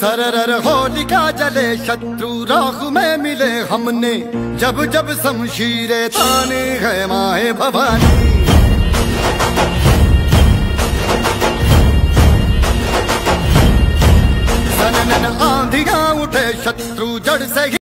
सरर होलिका जले शत्रु राख में मिले हमने, जब जब शमशीरें ताने है माए भवानी। सनन आंधियां उठे शत्रु जड़ से